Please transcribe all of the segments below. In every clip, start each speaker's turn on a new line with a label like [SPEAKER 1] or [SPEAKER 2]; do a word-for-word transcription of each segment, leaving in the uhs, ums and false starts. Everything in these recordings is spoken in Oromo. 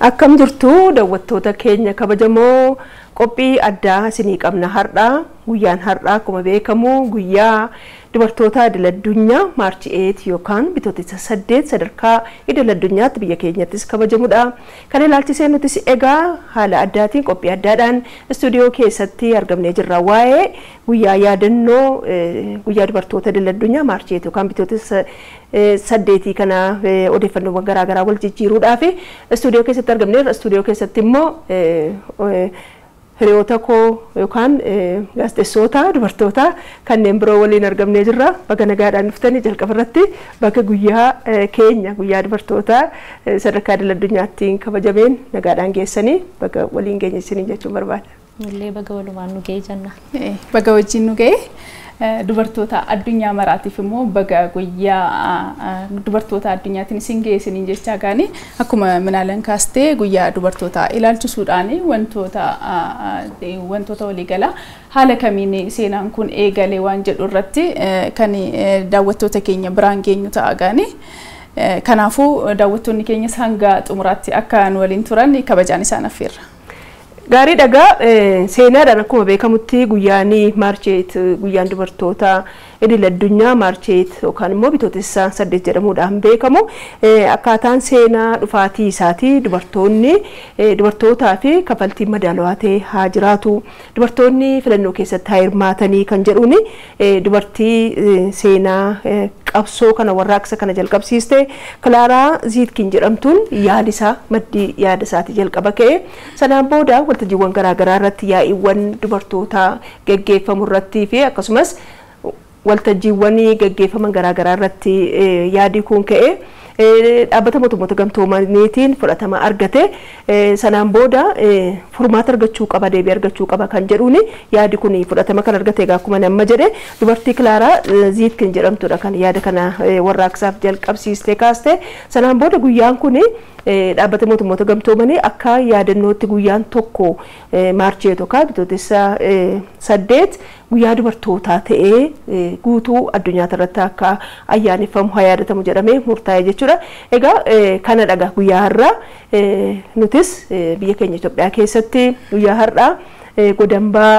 [SPEAKER 1] Akkam jirtu daawwattoota keenya kabajamoo qophii addaa isinii qabna har'a guyyaan har'a akkuma beekamu guyyaa dubartoota idil addunyaa maarchi eight yookaan bitootessa saddeet sadarkaa idil addunyaatti biyya keenyattis kabajamudha. Kan ilaalchisee nutis egaa haala addaatiin qophii addaadhaan istuudiyoo keessatti argamnee jirra. Waa'ee guyyaa yaadannoo guyyaa dubartoota idil addunyaa maarchi eight yookaan bitootessa saddeetii kana odeeffannoowwan garaa garaa wal jijjiiruudhaaf istuudiyoo keessatti argamneerra. Istuudiyoo keessatti immoo hiriyoota koo yookaan gaazexeessota dubartoota kanneen biroo waliin argamnee jirra. Baga nagaadhaan dhuftanii jalqaba irratti bakka guyyaa keenya guyyaa dubartoota sadarkaa idil addunyaatti kabajameen nagaadhaan geessanii baga waliin geenye isiniin jechuun barbaada.
[SPEAKER 2] Illee baga walumaan nu ga'e jenna.
[SPEAKER 3] Baga wajjin nu ga'e. Dubartoota addunyaa maraatiif immoo baga guyyaa dubartoota addunyaatiin isin geessaniin jechaa gaanii akkuma minaalan kaastee guyyaa dubartoota ilaalchisuudhaan wantoota wantoota waliigalaa haala kamiin seenaan kun eegalee waan jedhu irratti kan daawwattoota keenya biraan geenyu ta'a gaanii. Kanaafuu daawwattoonni keenyas hanga xumuraatti akka nu waliin turan kabajaan isaan affeerra.
[SPEAKER 1] Gaarii dhagaa seenaadhaan akkuma beekamutti guyyaanii maarchi eight guyyaan dubartoota idil addunyaa maarchi eight yookaan immoo bitootessa saddeet jedhamuudhaan beekamu. Akkaataan seenaa dhufaatii isaatii dubartoonni dubartootaa fi kafaltiin madaalawaa ta'e haa jiraatu. Dubartoonni filannoo keessatti haa hirmaatanii kan jedhuuni dubartii seenaa qabsoo kana warraaqsa kana jalqabsiiste Kilaaraa Ziitkin jedhamtuun yaadisaa maddii yaada isaatii jalqaba ka'e. Sanaan booda waltajjiiwwan garaa garaa irratti yaa'iiwwan dubartootaa geggeeffamu irratti fi akkasumas waltajjiiwwan geggeeffaman garaa garaa irratti yaadi kun ka'e. Dhaabbata mootummoota gamtoomaniitiin fudhatama argate. Sanaan booda furmaata argachuu qaba deebii argachuu qaba kan jedhuuni yaadi kun fudhatama kan argate egaa akkuma nama jedhe dubartii Kilaaraa Ziitkin jedhamtudha kan yaada kana warraaqsaaf jalqabsiiste kaaste. Sanaan booda guyyaan kun dhaabbata mootummoota gamtoomanii akka yaadannootti guyyaan tokko maarchi eight yookaan bitootessa saddeet guyyaa dubartootaa ta'ee guutuu addunyaa irratti akka ayyaaneffamu haa yaadatamu jedhamee murtaa'e jechuudha. Egaa kana dhagaa guyyaa har'aa nutis biyya keenya Itoophiyaa keessatti guyyaa har'aa godambaa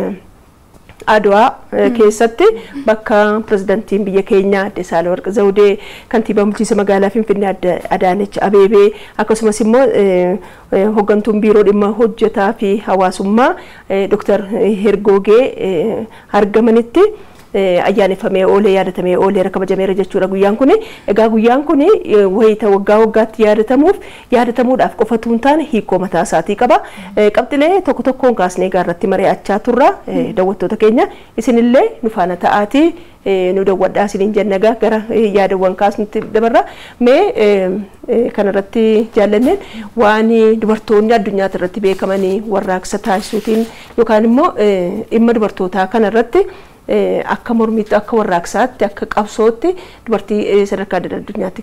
[SPEAKER 1] Adwaa keessatti bakka pirezidaantiin biyya keenya Aadde Saahilewarq Zawudee kantiibaa bulchiinsa magaalaa Finfinnee Adaanech Abeebee akkasumas immoo hoggantuun biiroo dhimma hojjetaa fi hawaasummaa Dr. Hergoogee argamanitti ayyaaneffamee oolee yaadatamee oolee kabajameera jechuudha guyyaan kun. Egaa guyyaan kun wayita waggaa waggaatti yaadatamuuf yaadatamuudhaaf qofatu hin taane hiikoo mataa isaatii qaba. Qabxilee tokko tokkoon kaasnee gaarratti mari'achaa turra daawwattoota keenya isinillee nu faana ta'aatii nu daawwadhaa isiniin jenna gara yaadawwan kaasnutti dabarra. Mee kanarratti jaallanneen waan dubartoonni addunyaa irratti beekamanii warraaqsa taasisuutiin yookaan immoo dhimma dubartootaa kanarratti akka mormiitti akka warraaqsaatti akka qabsootti dubartii sadarkaa idil addunyaatti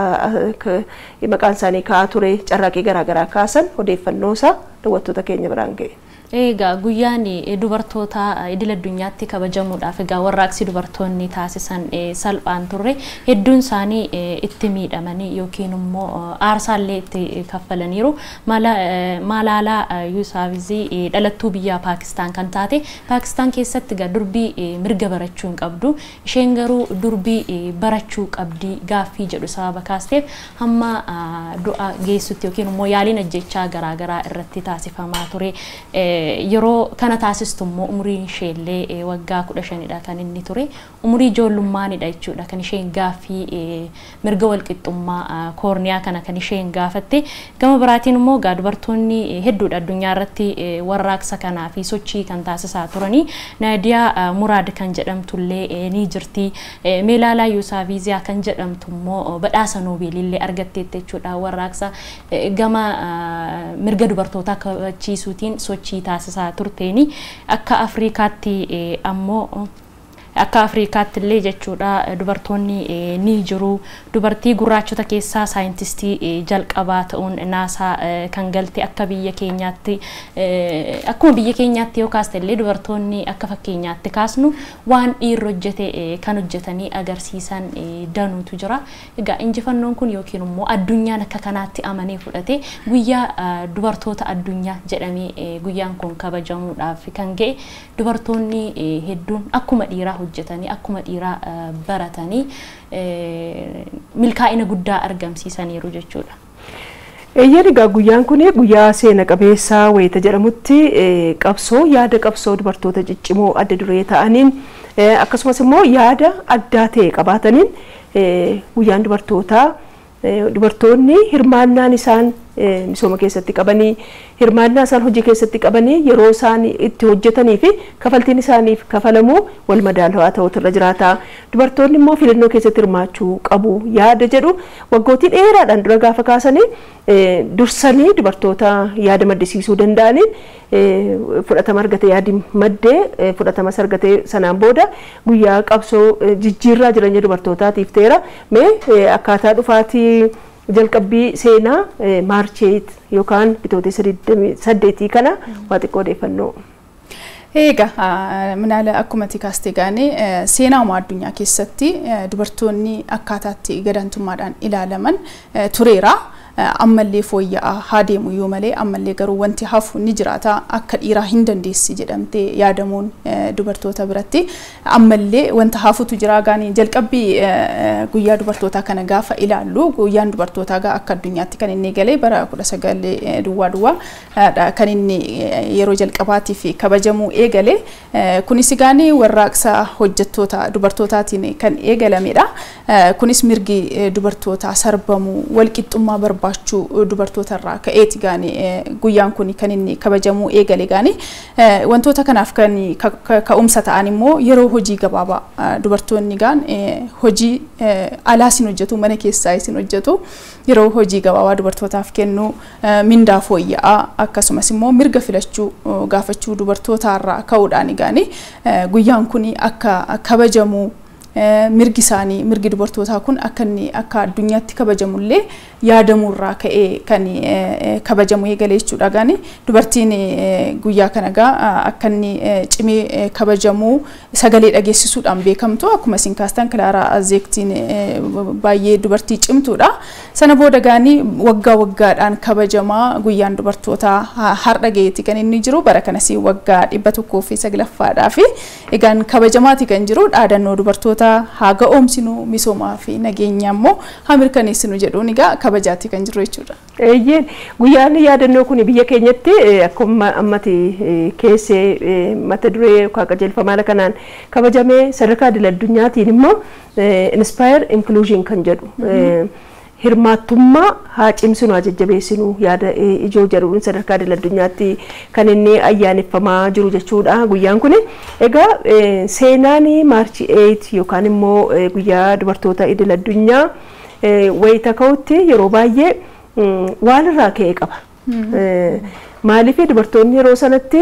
[SPEAKER 1] maqaan isaanii ka'aa ture carraaqii garaa garaa kaasan odeeffannoo isaa daawwattoota keenya biraan ga'e.
[SPEAKER 2] Egaa guyyaan dubartoota idil addunyaatti kabajamuudhaaf egaa warraaqsi dubartoonni taasisan salphaan turre hedduun isaanii itti miidhamanii yookiin immoo aarsaallee itti kaffalaniiru. Malaalaa Yuusafzii dhalattuu biyya Paakistaan kan taate Paakistaan keessatti egaa durbii mirga barachuu hin qabdu. Isheen garuu durbii barachuu qabdi gaaffii jedhu sababa kaasteef hamma du'a geessutti yookiin immoo yaaliin ajjechaa garaa garaa irratti taasifamaa ture. Yeroo kana taasistummoo umuriin isheellee waggaa kudha shanidha kan inni ture. Umurii ijoollummaanidha jechuudha kan isheen gaaffii mirga walqixxummaa koorniyaa kana kan isheen gaafatte. Gama biraatiin immoo gaa dubartoonni hedduudha addunyaa irratti warraaqsa kanaa fi sochii kan taasisaa turanii. Naadiyaa Muraad kan jedhamtullee ni jirti. Malaalaa Yuusafzii kan jedhamtu immoo badhaasa Noobeelillee argatteetti jechuudha warraaqsa gama mirga dubartootaa kabachiisuutiin sochii taasisaa turteeni akka Afrikaatti ammoo akka Afrikaatti illee jechuudha dubartoonni ni jiru. Dubartii gurraachota keessaa saayintistii jalqabaa ta'uun naasaa kan galte akka biyya keenyaatti akkuma biyya keenyaatti yoo kaaste illee dubartoonni akka fakkeenyaatti kaasnu waan dhiirri hojjete kan hojjetanii agarsiisan danuutu jira. Egaa injifannoon kun yookiin immoo addunyaan akka kanaatti amanee fudhate guyyaa dubartoota addunyaa jedhamee guyyaan kun kabajamuudhaaf kan ga'e dubartoonni hedduun akkuma dhiiraa hojjetanii akkuma dhiiraa baratanii milkaa'ina guddaa argamsiisaniiru jechuudha.
[SPEAKER 1] Eeyyeen egaa guyyaan kun guyyaa seena qabeessaa wayita jedhamutti qabsoo yaada qabsoo dubartoota ciccimoo adda duree ta'aniin akkasumas immoo yaada addaa ta'e qabaataniin guyyaan dubartootaa dubartoonni hirmaannaan isaan misooma keessatti qabanii hirmaannaa isaan hojii keessatti qabanii yeroo isaan itti hojjetanii fi kafaltiin isaaniif kafalamu wal madaalawaa ta'utu irra jiraata. Dubartoonni immoo filannoo keessatti hirmaachuu qabu yaada jedhu waggootii dheeraadhaan dura gaafa kaasanii dursanii dubartoota yaada maddisiisuu danda'aniin fudhatama argate yaadi maddee fudhatama argate sanaan booda guyyaa qabsoo jijjiirraa jireenya dubartootaatiif ta'eera. Mee akkaataa dhufaatii jalqabbii seenaa maarcheet yookaan bitootessa saddeetii kana waa xiqqoo odeeffannoo.
[SPEAKER 3] Egaa minaala akkuma tikaaste gaane seenaa addunyaa keessatti dubartoonni akkaataatti gadantummaadhaan ilaalaman tureera. Ammallee fooyya'aa haa deemu yoo malee ammallee garuu wanti hafu ni jiraata akka dhiiraa hin dandeessi jedhamtee yaadamuun dubartoota biratti ammallee wanta hafutu jira gaanii jalqabbii guyyaa dubartootaa kana gaafa ilaallu guyyaan dubartootaa gaa akka addunyaatti kan inni galee bara kudha sagal duwwaa duwwaa kan inni yeroo jalqabaatiif kabajamuu eegale kunis gaanii warraaqsa hojjettoota dubartootaatiin kan eegalamedha. Kunis mirgi dubartootaa sarbamu walqixxummaa barbaadu baachuu dubartoota irraa ka'eeti gaanii guyyaan kun kan inni kabajamuu eegale gaanii wantoota kanaaf kan ka'umsa ta'an immoo yeroo hojii gabaabaa dubartoonni gaan hojii alaa isin hojjetu mana keessaa isin hojjetu yeroo hojii gabaabaa dubartootaaf kennu mindaa fooyya'aa akkasumas immoo mirga filachuu gaafachuu dubartoota irraa ka'uudhaan gaanii guyyaan kun akka kabajamuu mirgi isaanii mirgi dubartootaa kun akka inni akka addunyaatti kabajamullee yaadamurraa ka'ee kan kabajamu eegalee jechuudha gaanii dubartiin guyyaa kana gaa akka inni cimee kabajamuu sagalee dhageessisuudhaan beekamtu akkuma isin kaastan Kilaaraa Zeektiin baay'ee dubartii cimtuudha. Sana booda gaanii waggaa waggaadhaan kabajamaa guyyaan dubartootaa har'a ga'eeti kan inni jiru bara kanas waggaa dhibba tokkoo fi saglaffaadhaa fi egaan kabajamaati kan jiru dhaadannoo dubartoota haga oomsinu misoomaa fi nageenya immoo haa mirkaneessinu jedhuun egaa kabajaatti kan jiru jechuudha.
[SPEAKER 1] Eeyyeen guyyaan yaadannoo kun biyya keenyatti akkuma ammati keessee mata duree yookaan qajeelfamaa kanaan kabajamee sadarkaa idil addunyaatiin immoo inspire inclusion kan jedhu hirmaattummaa haa cimsinu haa jajjabeessinu yaada ijoo jedhuun sadarkaa idil addunyaatti kan inni ayyaaneffamaa jiru jechuudha guyyaan kun. Egaa seenaan maarchi eight yookaan immoo guyyaa dubartoota idil addunyaa wayita ka'utti yeroo baay'ee waan irraa ka'e qaba. Maaliif dubartoonni yeroo sanatti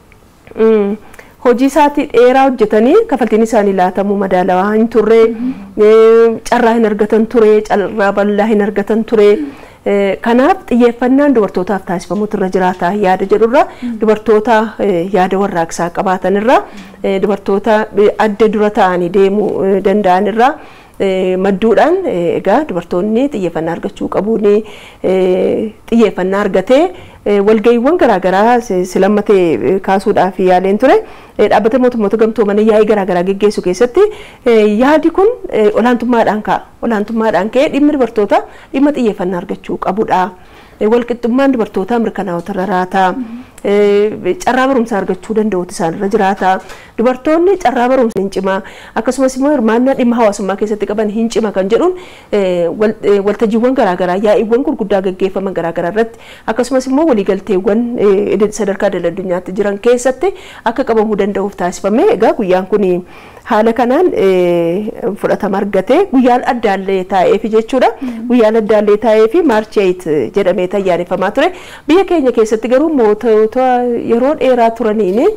[SPEAKER 1] hojii isaatii dheeraa hojjetanii kafaltiin isaanii laatamu madaalawaa hin turre carraa hin argatan ture carraa bal'aa hin argatan ture. Kanaaf xiyyeeffannaan dubartootaaf taasifamutu irra jiraata yaada jedhurra dubartoota yaada warraaqsaa qabaatan irra dubartoota adda dura ta'anii deemuu danda'an irra madduudhaan egaa dubartoonni xiyyeeffannaa argachuu qabuun xiyyeeffannaa argatee walga'iiwwan garaagaraa silammatee kaasuudhaaf yaaleen ture dhaabbata mootummoota gamtoomanii yaa'ii garaagaraa geggeessu keessatti yaadi kun olaantummaadhaan ka'a olaantummaadhaan ka'ee dhimmi dubartoota dhimma xiyyeeffannaa argachuu qabudha. Walqixxummaan dubartootaa mirkanaa'ota irra jiraata. Carraa barumsaa argachuu danda'uutu isaan irra jiraata. Dubartoonni carraa barumsaa hin cima akkasumas immoo hirmaannaa dhimma hawaasummaa keessatti qaban hin cima kan jedhuun waltajjiiwwan garaagaraa yaa'iiwwan gurguddaa gaggeeffaman garaagaraa irratti akkasumas immoo waliigalteewwan sadarkaa idil addunyaatti jiran keessatti akka qabamuu danda'uuf taasifame. Egaa guyyaan kun haala kanaan fudhatama argate guyyaan addaallee taa'eef jechuudha. Guyyaan addaallee taa'eef maarchi eight jedhamee ayyaaneffamaa ture. Biyya keenya keessatti garuu mootota yeroo dheeraa turaniin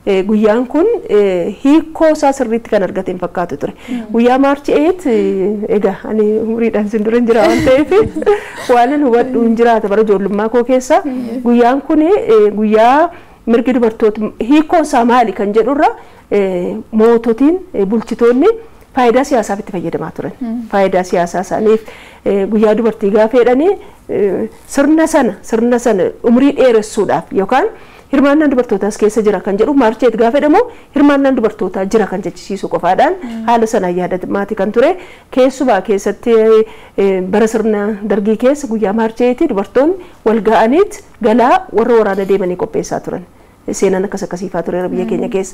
[SPEAKER 1] guyyaan kun hiikoo isaa sirriitti kan argate hin fakkaatu ture. Guyyaa maarchi eight egaa ani umriidhaan sin dura hin jira waan ta'eef waan ani hubadhu hin jiraata bara ijoollummaa koo keessa. Guyyaan kun guyyaa mirgi dubartoota hiikoo isaa maali kan jedhurra moototiin bulchitoonni faayidaa siyaasaaf itti fayyadamaa turan. Faayidaa siyaasaa isaaniif guyyaa dubartii gaafa jedhanii sirna sana sirna sana umrii dheeressuudhaaf yookaan hirmaannaan dubartootaas keessa jira kan jedhu maarcheet gaafa jedhamu hirmaannaan dubartootaa jira kan jechisiisu qofaadhaan haala sanaan yaadatamaa kan ture. Keessumaa keessatti bara sirna dargii keessa guyyaa maarcheetii dubartoonni wal ga'aniit galaa warra waraana deemanii qopheessaa turan. Seenaan akkas akkasiifaa ture biyya keenya keessa.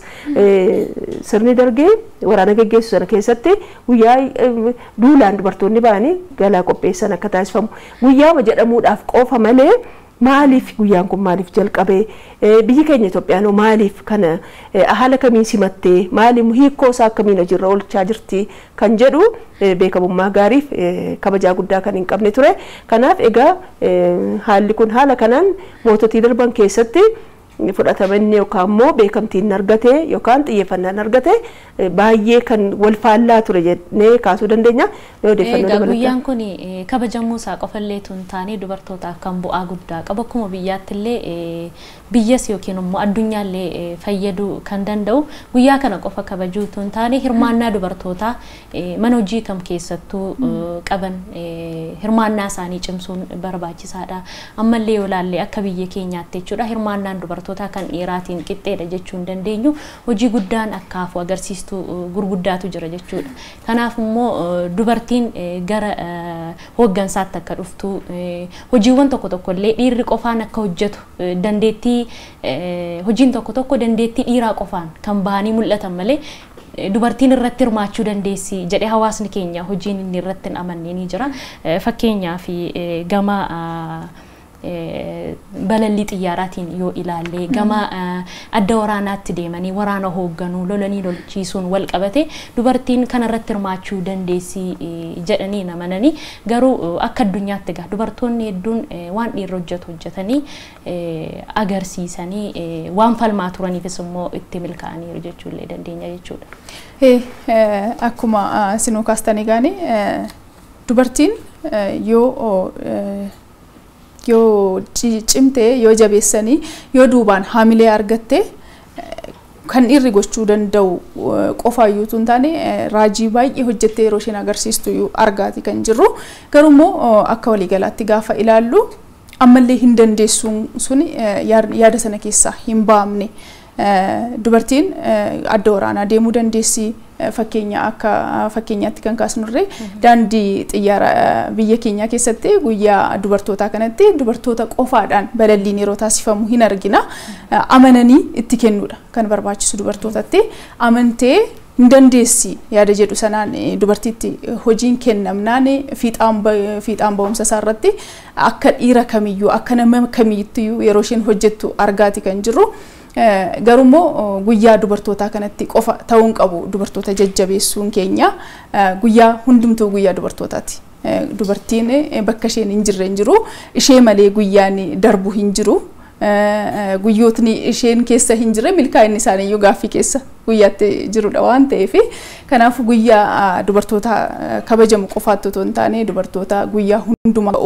[SPEAKER 1] Sirni dargii waraana geggeessu sana keessatti guyyaa duulaan dubartoonni ba'anii galaa qopheessan akka taasifamu. Guyyaa jedhamuudhaaf qofa malee maaliif guyyaan kun maaliif jalqabee biyyi keenya Itoophiyaan maaliif kana haala kamiin simattee maaliif hiikoo isaa akkamiin hojiirra oolchaa jirti kan jedhu beekamummaa gaariif kabajaa guddaa kan hin qabne ture. Kanaaf egaa haalli kun haala kanaan moototii darban keessatti fudhatamanni yookaan immoo beekamtiin argate yookaan xiyyeeffannaan argate baay'ee kan wal faallaa ture jennee kaasuu dandeenya.
[SPEAKER 2] Guyyaan kun kabajamuu isaa qofallee tun taanee dubartootaaf kan bu'aa guddaa qabu akkuma biyyaattillee biyyas yookiin immoo addunyaallee fayyaduu kan danda'u guyyaa kana qofa kabajuu tun taanee hirmaannaa dubartootaa mana hojii kam keessattuu qaban hirmaannaa isaanii cimsuun barbaachisaadha. Ammallee yoo ilaalle akka biyya keenyaatti jechuudha hirmaannaan dubartootaa kan dhiiraatiin qixxeedha jechuu hin dandeenyu hojii guddaan akkaafu agarsiistuu gurguddaatu jira jechuudha. Kanaaf immoo dubartiin gara hooggansaatti akka dhuftu hojiiwwan tokko tokko illee dhiirri qofaan akka hojjetu dandeettii hojiin tokko tokko dandeettii dhiiraa qofaan kan bahanii mul'atan malee dubartiin irratti hirmaachuu dandeessi jedhee hawaasni keenya hojiin inni irratti hin amanne ni jira. Fakkeenyaaf gama balalii xiyyaaraatiin yoo ilaalle gama adda waraanaatti deemanii waraana hoogganuu lolanii lolchiisuun wal qabate dubartiin kana irratti hirmaachuu dandeessi jedhanii namananii garuu akka addunyaatti egaa dubartoonni hedduun waan dhiirri hojjetu hojjetanii agarsiisanii waan falmaa turaniifis immoo itti milkaa'aniiru jechuullee dandeenya jechuudha.
[SPEAKER 3] Akkuma sinuu kaastanii gaanii dubartiin yoo yoo cimtee yoo jabeessanii yoo duubaan haamilee argatte kan dhiirri gochuu danda'u qofaayyuu tun taane raajii baay'ee hojjettee yeroo isheen agarsiistu argaati kan jirru. Garuu immoo akka waliigalaatti gaafa ilaallu ammallee hin dandeessuun sun yaada sana keessaa hin baamne. Dubartiin adda waraanaa deemuu dandeessi. Fakkeenya akka fakkeenyaatti kan kaasnurre daandii xiyyaara biyya keenya keessatti guyyaa dubartootaa kanatti dubartoota qofaadhaan balalliin yeroo taasifamu hin argina. Amananii itti kennuudha kan barbaachisu dubartootatti amantee hin dandeessi yaada jedhu sanaan dubartiitti hojiin kennamnaan fiixaan fiixaan ba'umsa isaa irratti akka dhiira kamiyyuu akka nama kamiyyuu yeroo isheen hojjettu argaati kan jirru. Garuu immoo guyyaa dubartootaa kanatti qofa ta'uun qabu dubartoota jajjabeessuun keenya guyyaa hundumtuu guyyaa dubartootaati. Dubartiin bakka isheen hin jirre hin jiru ishee malee guyyaan darbu hin jiru. Guyyootni isheen keessa hin jirre milkaa'inni isaanii iyyuu gaaffii keessa guyyaatti jirudha waan ta'eef kanaaf guyyaa dubartoota kabajamu qofaatti otoo hin taane dubartoota guyyaa hundumaa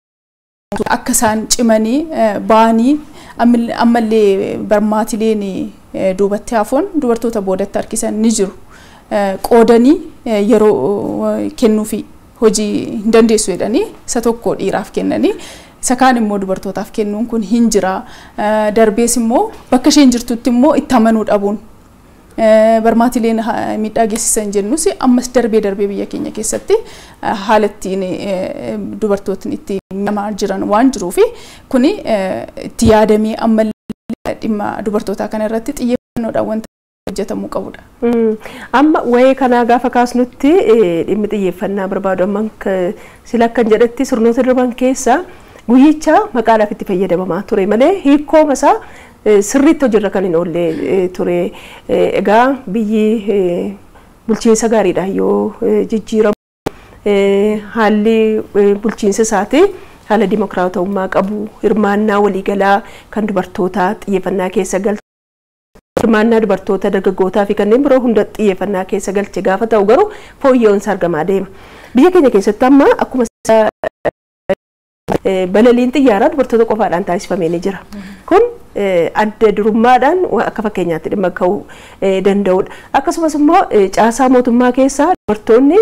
[SPEAKER 3] akka isaan cimanii ba'anii ammallee barmaatileen duubatti hafuun dubartoota boodatti harkisan ni jiru. Qoodanii yeroo kennuufi hojii hin dandeessu jedhanii isa tokko dhiiraaf kennanii isa kaan immoo dubartootaaf kennuun kun hin jira. Darbees immoo bakka isheen jirtutti immoo itti amanuu dhabuun barmaatileen miidhaa geessisan jennus ammas darbee darbee biyya keenya keessatti haalattiin dubartootni itti namaa jiran waan jiruufi kuni itti yaadamee ammallee dhimma dubartootaa kana irratti xiyyeeffannoodhaan wanta hojjetamuu qabudha.
[SPEAKER 1] Amma waa'ee kanaa gaafa kaasnutti dhimmi xiyyeeffannaa barbaadu amma sila akkan jedhetti sirnoota darban keessa guyyicha maqaadhaaf itti fayyadamamaa ture malee hiikkooma isaa sirriitti hojiirra kan hin oolle ture. Egaa biyyi bulchiinsa gaariidha yoo jijjiiramu haalli bulchiinsa isaati haala dimokiraatawummaa qabu hirmaannaa waliigalaa kan dubartootaa xiyyeeffannaa keessa galchu hirmaannaa dubartoota dargaggootaa fi kanneen biroo hunda xiyyeeffannaa keessa galche gaafa ta'u garuu fooyya'insa argamaa deema. Biyya keenya keessatti amma akkuma balaliin xiyyaaraa dubartoota qofaadhaan taasifamee ni jira. Kun adda durummaadhaan akka fakkeenyaatti dhimma ka'uu danda'udha. Akkasumas immoo caasaa mootummaa keessaa dubartoonni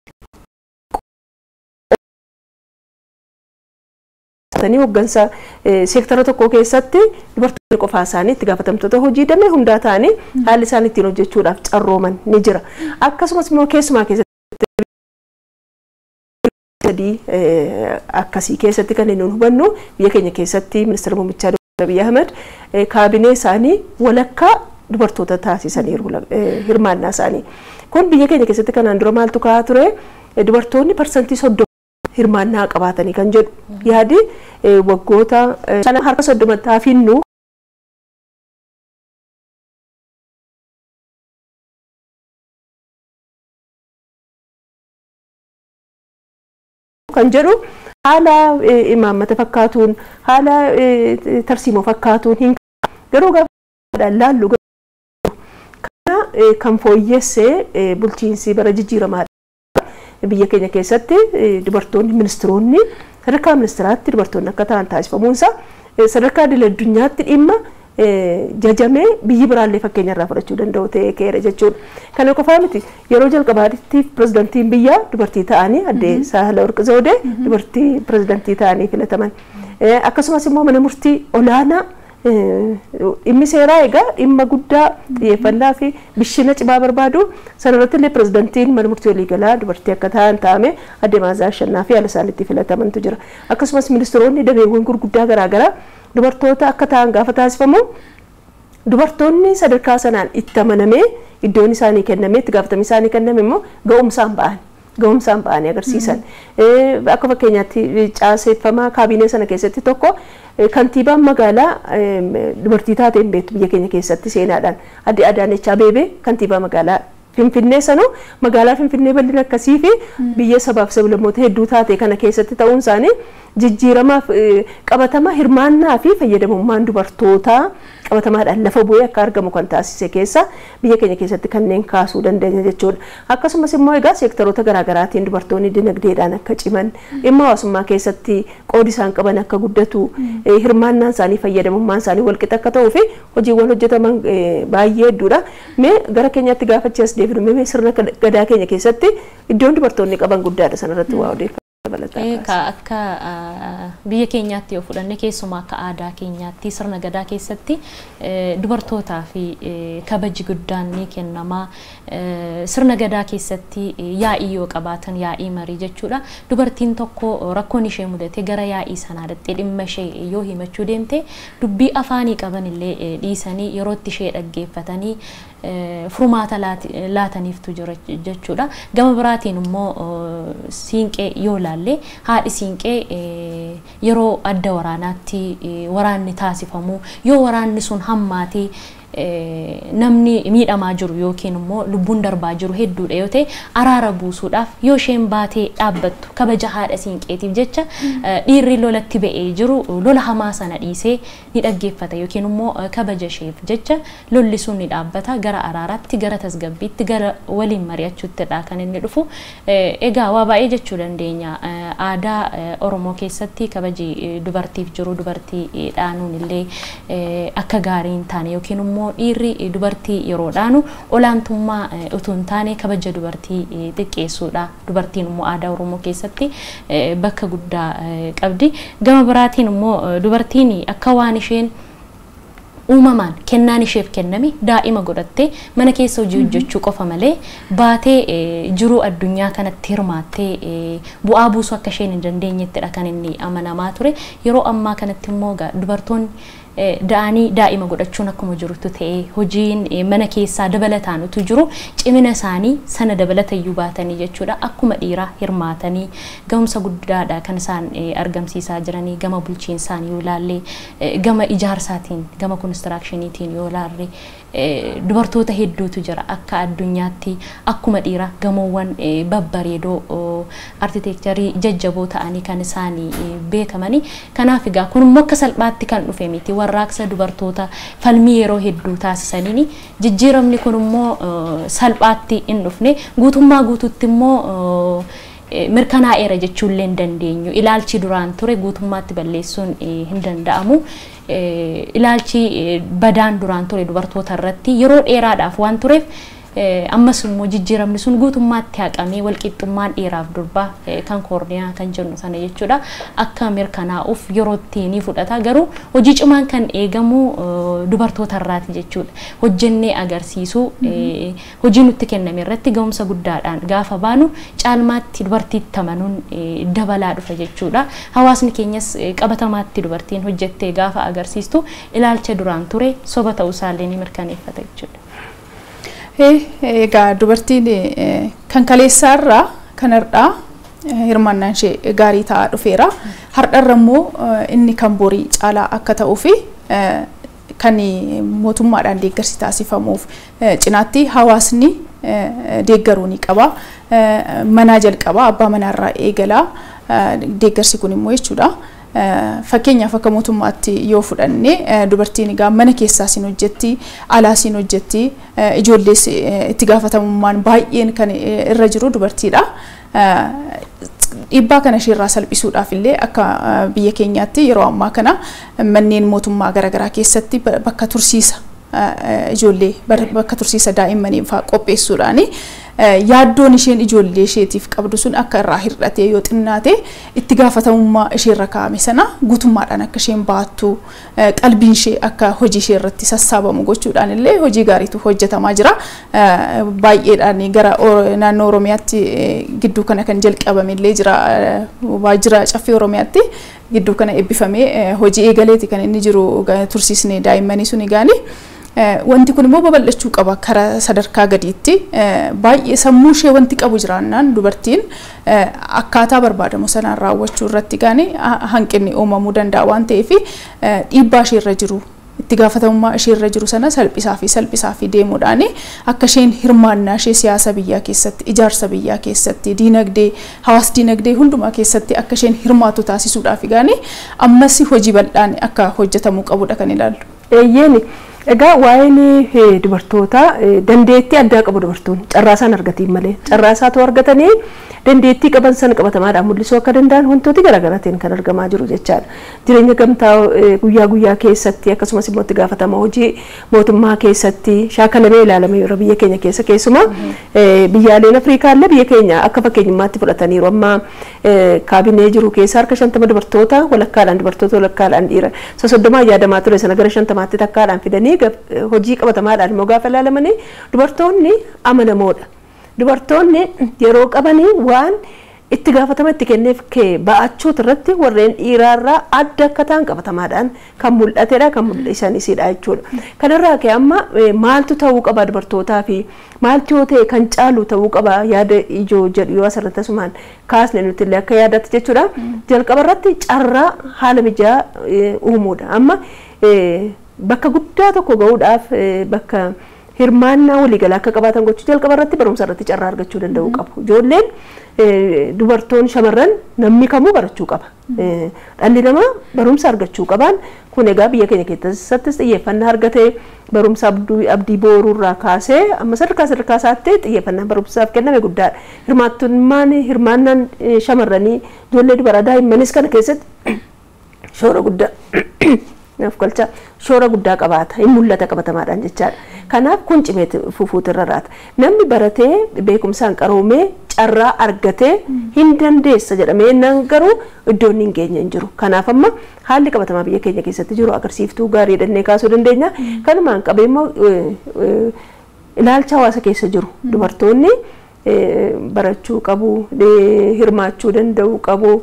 [SPEAKER 1] tanii hoggansa seektara tokko keessatti dubartoonni qofaa isaanii itti gaafatamtoota hojii damee hundaa ta'anii haalli isaan ittiin hojjechuudhaaf carrooman ni jira. Akkasumas immoo keessumaa keessatti akkasii keessatti kan inni hubannu biyya keenya keessatti ministeera muummichaa Dr. Abiy Ahmed kaabinee isaanii walakkaa dubartoota taasisaniiru hirmaannaa isaanii. Kun biyya keenya keessatti kanaan dura maaltu ka'aa ture dubartoonni parsantii soddoma hirmaannaa qabaatanii kan jedhu yaadi waggoota sana harka soddoma taafinnu kan jedhu haala imaammata fakkaatuun haala tarsiimoo fakkaatuun hin garuu gaafa laallu kana kan fooyyessee bulchiinsi bara jijjiiramaadha biyya keenya keessatti dubartoonni ministeeronni sadarkaa ministeeraatti dubartoonni akka ta'an taasifamuunsa sadarkaa idil-addunyaatti dhimma jajamee biyyi biraallee fakkeenya irraa fudhachuu danda'u ta'ee ka'eera jechuudha. Kana qofaa miti yeroo jalqabaatti pirezidantiin biyyaa dubartii ta'anii adde Saahilawarq Zawudee dubartii pirezidantii ta'anii filataman. Akkasumas immoo mana murtii olaanaa dhimmi seeraa egaa dhimma guddaa xiyyeeffannaa fi bishina cimaa barbaadu sanarratti illee pirezidantiin mana murtii waliigalaa dubartii akka ta'an taa'ame adde Maazaa Ashannaa fi haala isaaniitti filatamantu jira. Akkasumas ministeeronni dameewwan gurguddaa garaagaraa dubartoota akka ta'an gaafa taasifamu dubartoonni sadarkaa sanaan itti amanamee iddoon isaanii kennamee itti gaafatamni isaanii kenname immoo ga'umsaan ba'an ga'umsaan ba'anii agarsiisan. Akka fakkeenyaatti caaseeffamaa kaabinee sana keessatti tokko kantiibaan magaalaa dubartii taateen beektu biyya keenya keessatti seenaadhaan adde Adaanech Abeebee kantiibaa magaalaa Finfinnee sanuu magaalaa Finfinnee bal'ina akkasii fi biyya sabaaf sablammoota hedduu taate kana keessatti ta'uun isaanii jijjiiramaaf qabatama hirmaannaa fi fayyadamummaan dubartootaa qabatamaadhaan lafa bu'ee akka argamu kan taasise keessa biyya keenya keessatti kanneen kaasuu dandeenya jechuudha. Akkasumas immoo egaa seektaroota garaagaraatiin dubartoonni dinagdeedhaan akka ciman dhimma hawaasummaa keessatti qoodi isaan qaban akka guddatu hirmaannaan isaanii fayyadamummaan isaanii walqixa akka ta'uu fi hojiiwwan hojjetaman baay'ee hedduudha. Mee gara keenyatti gaafachiis deebinu mee sirna gadaa keenya keessatti iddoon dubartoonni qaban guddaadha sanarratti waa odeeffatu.
[SPEAKER 2] Ka akka biyya keenyaatti yoo fudhanne keessumaa akka aadaa keenyaatti sirna gadaa keessatti dubartootaa fi kabaji guddaan ni kennamaa. Sirna gadaa keessatti yaa'ii yoo qabaatan yaa'ii marii jechuudha. Dubartiin tokko rakkoon ishee mudate gara yaa'ii sanaa dhattee dhimma ishee yoo himachuu deemte dubbii afaanii qaban illee dhiisanii yeroo itti ishee dhaggeeffatanii furmaata laataniiftu jira jechuudha. Gama biraatiin immoo siinqee yoo laalle haadhi siinqee yeroo adda waraanaatti waraanni taasifamu yoo waraanni sun hammaatee namni miidhamaa jiru yookiin immoo lubbuun darbaa jiru hedduudha yoo ta'e araara buusuudhaaf yoo isheen baatee dhaabbattu kabaja haadha siinqeetiif jecha dhiirri lolatti ba'ee jiru lola hamaa sana dhiisee ni dhaggeeffata yookiin immoo kabaja isheef jecha lolli sun ni dhaabbata gara araaraatti gara tasgabbiitti gara waliin mari'achuuttidha kan inni dhufu. Egaa waa baay'ee jechuu dandeenya aadaa Oromoo keessatti kabaji dubartiif jiru dubartii dhaanuun illee akka gaarii hin taane yookiin immoo dhiirri dubartii yeroo dhaanu olaantummaa utuu hin taane kabaja dubartii xiqqeessuudha. Dubartiin immoo aadaa Oromoo keessatti bakka guddaa qabdi. Gama biraatiin immoo dubartiin akka waan isheen uumamaan kennaan isheef kenname daa'ima godhattee mana keessa hojii hojjechuu qofa malee baatee jiruu addunyaa kanatti hirmaattee bu'aa buusuu akka isheen hin dandeenyettidha kan inni amanamaa ture. Yeroo ammaa kanatti immoo dubartoonni da'anii daa'ima godhachuun akkuma jirutu ta'ee hojiin mana keessaa dabalataan utuu jiru cimina isaanii sana dabalatayyuu baatanii jechuudha. Akkuma dhiiraa hirmaatanii gahumsa guddaadha kan isaan argamsiisaa jiranii gama bulchiinsaan yoo laalle gama ijaarsaatiin gama konistiraakshiniitiin yoo laalle dubartoota hedduutu jira akka addunyaatti akkuma dhiiraa gamoowwan babbareedoo arkitekcharii jajjaboo ta'anii kan isaanii beekamanii. Kanaaf egaa kun immoo akka salphaatti kan dhufe miti warra warraaqsa dubartoota falmii yeroo hedduu taasisaniini jijjiiramni kun immoo salphaatti hin dhufne guutummaa guutuutti immoo mirkanaa'eera jechuullee hin dandeenyu. Ilaalchi duraan ture guutummaatti balleessuun hin danda'amu. Ilaalchi badaan duraan ture dubartoota irratti yeroo dheeraadhaaf waan tureef ammas immoo jijjiiramni sun guutummaatti haqamee walqixxummaan dhiiraaf durbaa kan koorniyaa kan jennu sana jechuudha akka mirkanaa'uuf yerootti ni fudhata garuu hojii cimaan kan eegamu dubartoota irraati jechuudha hojjennee agarsiisuu hojii nutti kenname irratti ga'umsa guddaadhaan gaafa baanu caalmaatti dubartiitti amanuun dabalaa dhufa jechuudha hawaasni keenyas qabatamaatti dubartiin hojjettee gaafa agarsiistu ilaalcha duraan ture soba ta'uusaallee ni mirkaneeffata jechuudha.
[SPEAKER 3] Egaa dubartiin kan kaleessaarraa kanarraa hirmaannaan ishee gaarii ta'aa dhufeera. Har'arra immoo inni kan borii caalaa akka ta'uu fi kan mootummaadhaan deeggarsi taasifamuuf cinaatti hawaasni deeggaruu ni qaba. Manaa jalqaba abbaa manaarraa eegalaa deeggarsi kun immoo jechuudha. Fakkeenyaaf akka mootummaatti yoo fudhanne dubartiin egaa mana keessaa siin hojjetti alaa siin hojjetti ijoollees itti gaafatamummaan baay'een kan irra jiru dubartiidha. Dhiibbaa kana isheerraa salphisuudhaaf illee akka biyya keenyaatti yeroo ammaa kana manneen mootummaa garaagaraa keessatti bakka tursiisa ijoollee bakka tursiisa daa'immanii fa'aa qopheessuudhaani yaaddoon isheen ijoollee isheetiif qabdu sun akka irraa hir'atee yoo xinnaate itti gaafatamummaa isheerra kaa'ame sana guutummaadhaan akka isheen baattu qalbiin ishee akka hojii ishee irratti sassaabamu gochuudhaan illee hojii gaariitu hojjetamaa jira. Baay'eedhaan gara naannoo Oromiyaatti gidduu kana kan jalqabame illee jira waajjira caffee Oromiyaatti gidduu kana eebbifamee hojii eegaleeti kan inni jiru tursiisnee daa'immanii sun egaani. Wanti kun immoo babal'achuu qaba karaa sadarkaa gadiitti baay'ee sammuu ishee wanti qabu jiraannaan dubartiin akkaataa barbaadamu sanaan raawwachuu irratti gaani hanqinni uumamuu danda'a waan ta'eef dhiibbaa ishee irra jiru itti gaafatamummaa ishee irra jiru sana salphisaa fi salphisaa fi deemuudhaan akka isheen hirmaannaa ishee siyaasa biyyaa keessatti ijaarsa biyyaa keessatti diinagdee hawaas diinagdee hundumaa keessatti akka isheen hirmaatu taasisuudhaaf gaani ammas hojii bal'aan akka hojjetamuu qabudha kan ilaallu.
[SPEAKER 1] Eeyyeni egaa waa'een dubartoota dandeettii addaa qabu dubartoonni carraasaan argatiin malee carraasaatu argatanii dandeettii qaban sana qabatamaadhaan mul'isuu akka danda'an wantooti garaagaraatiin kan argamaa jiru jechaadha. Jireenya gamtaa guyyaa guyyaa keessatti akkasumas immoo itti gaafatama hojii mootummaa keessatti shaakalamee ilaalamee yeroo biyya keenya keessa keessumaa biyyaaleen Afrikaa illee biyya keenya akka fakkeenyummaatti fudhataniiru amma kaabinee jiru keessa harka shantama dubartoota walakkaadhaan dubartoota walakkaadhaan dhiira sosoddomaa yaadamaa ture sana gara shantamaatti takkaadhaan fidanii hojii qabatamaadhaan immoo gaafa ilaalamanii dubartoonni amanamoodha. Dubartoonni yeroo qabanii waan itti gaafatama itti kenneef kee ba'achuutu irratti warreen dhiiraarraa adda akka ta'an qabatamaadhaan kan mul'atedha kan mul'isanidha jechuudha. Kanarraa kee amma maaltu ta'uu qaba dubartootaa fi maaltu yoo ta'e kan caalu ta'uu qaba yaada ijoo jedhu yoo asirratti asumaan kaasne nuti illee akka yaadatti jechuudha. Jalqaba irratti carraa haala mijaa uumuudha. Amma bakka guddaa tokko ga'uudhaaf bakka hirmaannaa waliigalaa akka qabaatan gochuu jalqaba irratti barumsa irratti carraa argachuu danda'uu qabu. Ijoolleen dubartoonni shamarran namni kamuu barachuu qaba. Dhalli namaa barumsa argachuu qaban kun egaa biyya keenya keessattis xiyyeeffannaa argatee barumsa abdii boruurraa kaasee amma sadarkaa sadarkaa isaatti xiyyeeffannaa barumsaaf kenname guddaadha. Hirmaattummaan hirmaannaan shamarranii ijoollee dubaraa daa'immanis kana keessatti shoora guddaa of galcha shoora guddaa qabaata hin mul'ata qabatamaadhaan jechaadha. Kanaaf kun cimeet fufuutirra raata. Namni baratee beekumsaan qaroomee carraa argatee hin dandeessa jedhamee nan garuu iddoon hin geenye hin jiru. Kanaaf amma haalli qabatamaa biyya keenya keessatti jiru agarsiiftuu gaarii dhannee kaasuu dandeenya. Kanumaan qabee immoo ilaalcha hawaasa keessa jiru dubartoonni barachuu qabu hirmaachuu danda'uu qabu.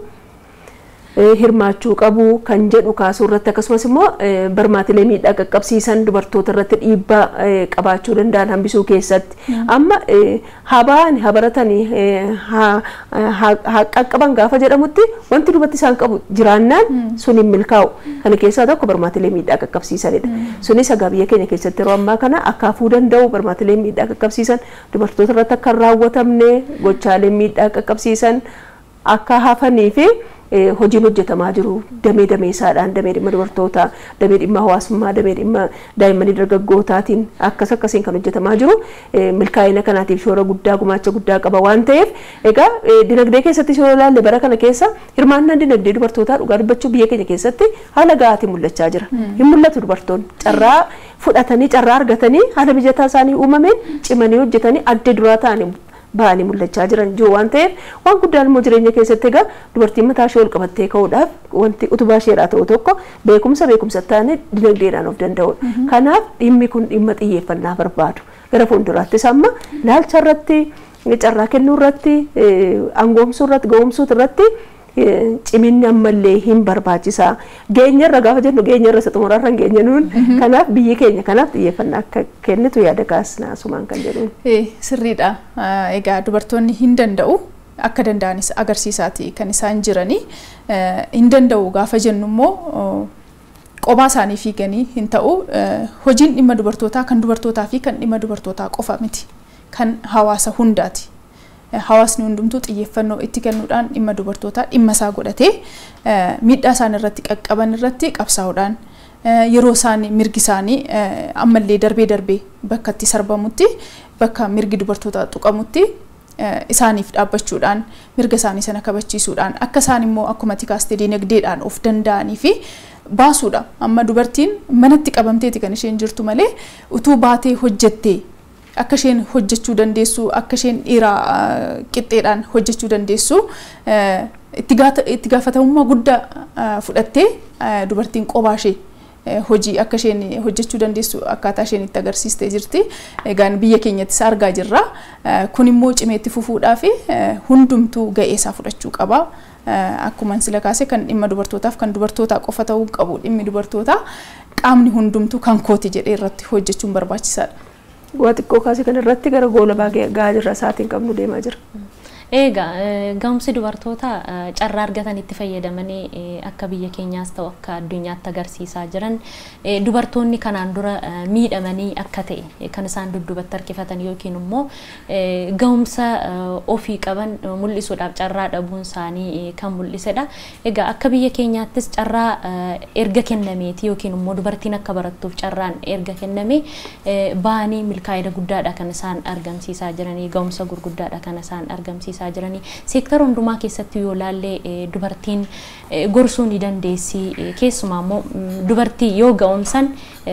[SPEAKER 1] Hirmaachuu qabu kan jedhu kaasuu irratti akkasumas immoo barmaatilee miidhaa qaqqabsiisan dubartoota irratti dhiibbaa qabaachuu danda'an hambisuu keessatti amma habaan habaratanii qaqqaban gaafa jedhamutti wanti dubartii isaan qabu jiraannaan sun hin milkaa'u kana keessaa tokko barmaatilee miidhaa qaqqabsiisanidha. Sunis egaa biyya keenya keessatti yeroo ammaa kana akka hafuu danda'u barmaatilee miidhaa qaqqabsiisan dubartoota irratti akka hin raawwatamne gochaalee miidhaa qaqqabsiisan akka hafanii fi hojiin hojjetamaa jiru damee damee isaadhaan damee dhimma dubartootaa damee dhimma hawaasummaa damee dhimma daa'immanii dargaggootaatiin akkas akkasiin kan hojjetamaa jiru milkaa'ina kanaatiif shoora guddaa gumaacha guddaa qaba waan ta'eef egaa dinagdee keessatti yoo ilaalle bara kana keessa hirmaannaan dinagdee dubartootaa dhugaa dubbachuu biyya keenya keessatti haala gaarii mul'achaa jira hin mul'atu dubartoonni carraa fudhatanii carraa argatanii haala mijataa isaanii uumameen cimanii hojjetanii adda duraa ta'anii baani mul'achaa jiran jiru waan ta'eef waan guddaan immoo jireenya keessatti egaa dubartiin mataa ishee ol qabattee ka'uudhaaf wanti utubaa isheedhaa ta'u tokko beekumsa beekumsa taane dinagdeedhaan of danda'udha. Kanaaf dhimmi kun dhimma xiyyeeffannaa barbaadu gara fuulduraattis amma ilaalcha irratti carraa kennuu irratti aangoomsuu irratti ga'umsuu irratti ciminni ammallee hin barbaachisaa geenyarra gaafa jennu geenyarra isa xumurarra hin geenye nuun kanaaf biyyi keenya kanaaf xiyyeeffannaa akka kennitu yaada kaasnaa asumaan kan jedhuun.
[SPEAKER 3] Sirriidha. Egaa dubartoonni hin danda'u akka danda'anis agarsiisaati kan isaan jiranii hin danda'u gaafa jennu immoo qophaa isaanii fiiganii hin ta'u hojiin dhimma dubartootaa kan dubartootaa fi kan dhimma dubartootaa qofa miti kan hawaasa hundaati. Hawaasni hundumtuu xiyyeeffannoo itti kennuudhaan dhimma dubartootaa dhimma isaa godhatee miidhaa isaan irratti qaqqaban irratti qabsaa'uudhaan yeroo isaan mirgi isaanii ammallee darbee darbee bakka itti sarbamutti bakka mirgi dubartootaa tuqamutti isaaniif dhaabbachuudhaan mirga isaanii sana kabachiisuudhaan akka isaan immoo akkuma tikaastee dinagdeedhaan of danda'anii fi baasuudha. Amma dubartiin manatti qabamteeti kan isheen jirtu malee utuu baatee hojjettee akka isheen hojjechuu dandeessu akka isheen dhiira qixxeedhaan hojjechuu dandeessu itti gaafatamummaa guddaa fudhattee dubartiin qophaa ishee hojii akka isheen hojjechuu dandeessu akkaataa isheen itti agarsiistee jirti. Egaan biyya keenyattis argaa jirra. Kun immoo cimeetti fufuudhaa fi hundumtuu ga'ee isaa fudhachuu qaba. Akkuma sila kaase kan dhimma dubartootaaf kan dubartootaa qofa ta'uu qabu dhimmi dubartootaa qaamni hundumtuu kan kooti jedhee irratti hojjechuun barbaachisaadha.
[SPEAKER 1] Waa xiqqoo kaasee kan irratti gara goolabaa gahaa jirra isaatiin qabnu deemaa jira.
[SPEAKER 2] Egaa ga'umsi dubartoota carraa argatan itti fayyadamanii akka biyya keenyaas ta'u akka addunyaatti agarsiisaa jiran dubartoonni kanaan dura miidhamanii akka ta'e kan isaan dudduubatti harkifatan yookiin immoo ga'umsa ofii qaban mul'isuudhaaf carraa dhabuun isaanii kan mul'isedha. Egaa akka biyya keenyaattis carraa erga kennameeti yookiin immoo dubartiin akka barattuuf carraan erga kenname ba'anii milkaa'ina guddaadha kan isaan argamsiisaa jiranii ga'umsa gurguddaadha kan isaan argamsiisaa jiranii seektara hundumaa keessatti yoo ilaalle dubartiin gorsuu ni dandeessi keessumaa immoo dubartii yoo ga'umsan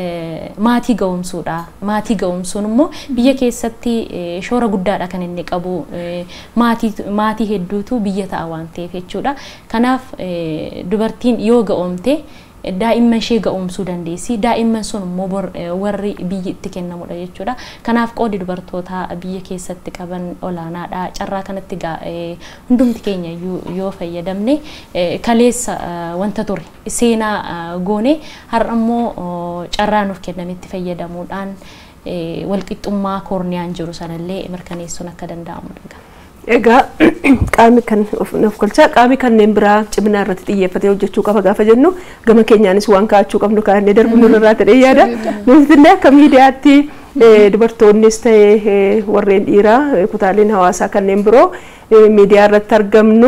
[SPEAKER 2] maatii ga'umsuudha maatii ga'umsuun immoo biyya keessatti shoora guddaadha kan inni qabu maatii maatii hedduutu biyya ta'a waan ta'eef jechuudha. Kanaaf dubartiin yoo ga'umte daa'imman ishee ga'umsuu dandeessi daa'imman sun immoo warri biyyi itti kennamudha jechuudha. Kanaaf qoodi dubartootaa biyya keessatti qaban olaanaadha. Carraa kanatti hundumti keenya yoo fayyadamne kaleessa wanta ture seenaa goone har'a immoo carraa nuuf kennametti fayyadamuudhaan walqixxummaa koorniyaan jiru sanallee mirkaneessuun akka danda'amudha.
[SPEAKER 1] Egaa qaamni kan of galchaa qaamni kanneen biraa cimina irratti xiyyeeffatee hojjechuu qaba gaafa jennu gama keenyaanis waan kaa'achuu qabnu kaa'annee darbu nurraa ta'ee yaada. Nutillee akka miidiyaatti dubartoonnis ta'ee warreen dhiiraa kutaaleen hawaasaa kanneen biroo miidiyaa irratti argamnu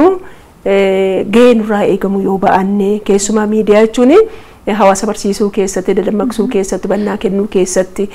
[SPEAKER 1] gahee nurraa eegamu yoo ba'anne keessumaa miidiyaa jechuun hawaasa barsiisuu keessatti dadammaqsuu keessatti hubannaa kennuu keessatti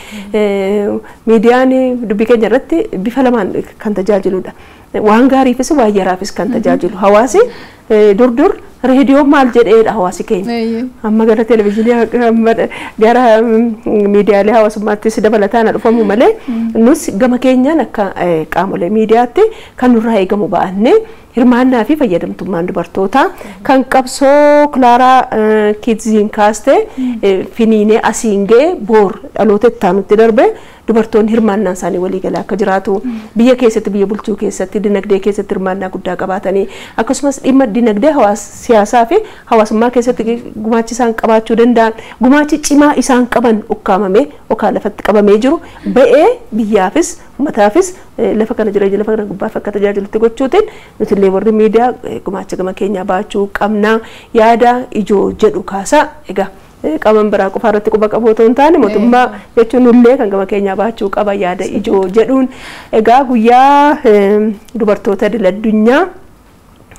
[SPEAKER 1] miidiyaan dubbii keenya irratti bifa lamaan kan tajaajiludha. Waan gaariifis waan yaraafis kan tajaajilu hawaasi dur dur reediyoo maal jedheedha hawaasi keenya amma gara televezyiinii gara miidiyaalee hawaasummaattis dabalataan dhufamu malee nus gama keenyaan akka qaamolee miidiyaatti kan nurraa eegamu ba'annee hirmaannaa fi fayyadamtummaan dubartootaa kan qabsoo Kilaaraa Kidziin kaaste finiinee asiin ga'e boor dhaloota itti aanutti darbe dubartoonni hirmaannaan isaanii walii galaa akka jiraatu biyya keessatti biyya bulchuu keessatti dinagdee keessatti hirmaannaa guddaa qabaatanii akkasumas dhimma dinagdee hawaasa siyaasaa fi hawaasummaa keessatti gumaachi isaan qabaachuu danda'an gumaachi cimaa isaan qaban ukkaamamee okaa lafatti qabamee jiru ba'ee biyyaafis ummataafis lafa kana jireenya lafa kana gubbaaf akka tajaajilutti gochuutiin nutillee warri miidiyaa gumaacha gama keenyaa baachuu qabnaa yaada ijoo jedhu kaasaa egaa qaban biraa qofa irratti quba qabu otoo hin taane mootummaa jechuun nullee kan gama keenyaa baachuu qaba yaada ijoo jedhuun egaa guyyaa dubartoota idil addunyaa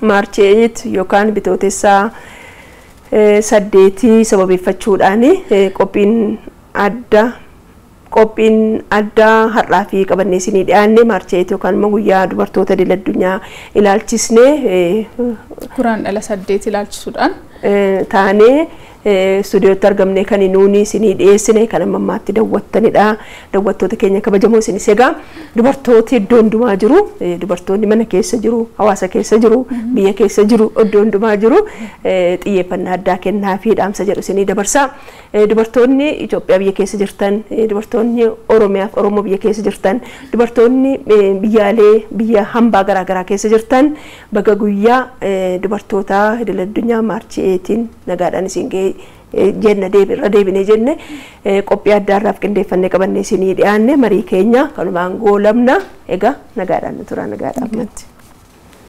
[SPEAKER 1] maarcheet yookaan bitootessaa saddeetii sababeeffachuudhaan qophiin adda qophiin addaa har'aa fi qabannee isinii dhiyaanne maarcheet yookaan immoo guyyaa dubartoota idil addunyaa ilaalchisnee
[SPEAKER 3] kuraan dhala saddeet ilaalchisuudhaan
[SPEAKER 1] taanee stuudiyootti argamne kan nuuni isinii dhiyeessine kan ammaatti daawwattanidha. Daawwattoota keenya kabajamoo isinis egaa dubartooti iddoo hundumaa jiru, dubartoonni mana keessa jiru, hawaasa keessa jiru, biyya keessa jiru, iddoo hundumaa jiru, xiyyeeffannaa addaa kennaa fi dhaamsa jedhu isinii dabarsa. Dubartoonni Itoophiyaa biyya keessa jirtan, dubartoonni Oromiyaaf Oromoo biyya keessa jirtan, dubartoonni biyyaalee biyya hambaa garaagaraa keessa jirtan baga guyyaa dubartoota idil addunyaa maarcheetiin nagaadhaan isin ga'e jenna deebirra deebinee jenne qophii addaarraaf qindeeffannee qabannee isinii dhiyaanne marii keenya kanumaan goolabna egaa nagaadhaan nu tura nagaadhaan.